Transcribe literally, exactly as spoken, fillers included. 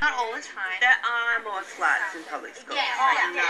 Not all the time. There are more sluts in public schools. Yeah, I yeah.